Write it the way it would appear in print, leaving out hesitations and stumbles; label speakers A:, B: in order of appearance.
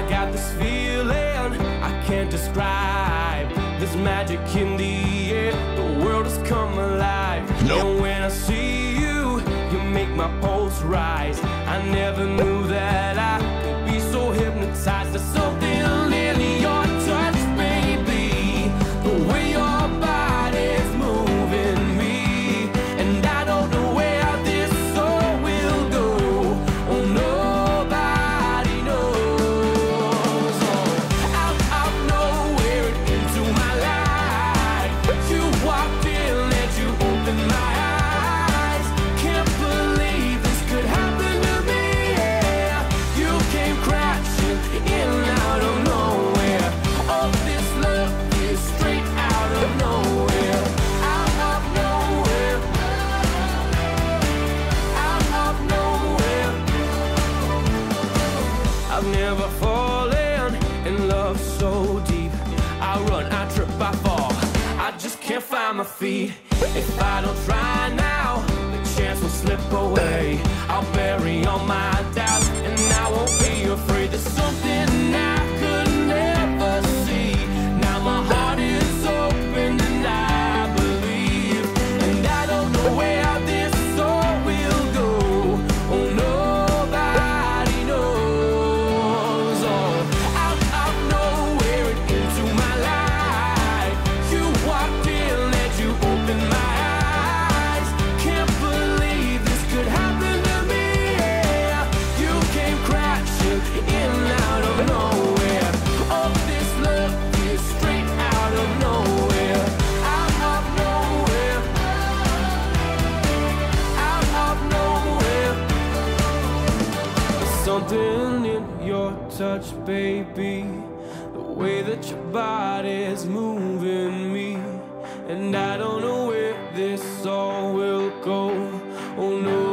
A: got this feeling I can't describe. There's magic in the air, the world has come alive.
B: Nope.
A: And when I see you, you make my pulse rise. I never knew that I could be so hypnotized. There's something in your touch, baby, the way your body's moving me. And I don't know where this soul will go. Oh, nobody knows. Oh, out of nowhere into my life, you walked in and you opened my eyes. Can't believe this could happen to me. Yeah, you came crashing in out of nowhere. Oh, this love is straight out of nowhere. Out of nowhere. Out of nowhere. I've never fallen in love so deep. I run, I trip, I fall, I just can't find my feet. If I don't try now, the chance will slip away. I'll bury all my doubts and I won't be afraid. There's something I could never see. Now my heart is open and I believe. And I don't know where this soul will go. Oh, nobody knows. Oh, out of nowhere into my life, you walked in and you opened my eyes. Can't believe this could happen to me. Yeah, you came crashing in out of nowhere. Oh, this love is straight out of nowhere. Out of nowhere. Out of nowhere. There's something in your touch, baby, the way that your body's moving me. And I don't know where this all will go. Oh, no.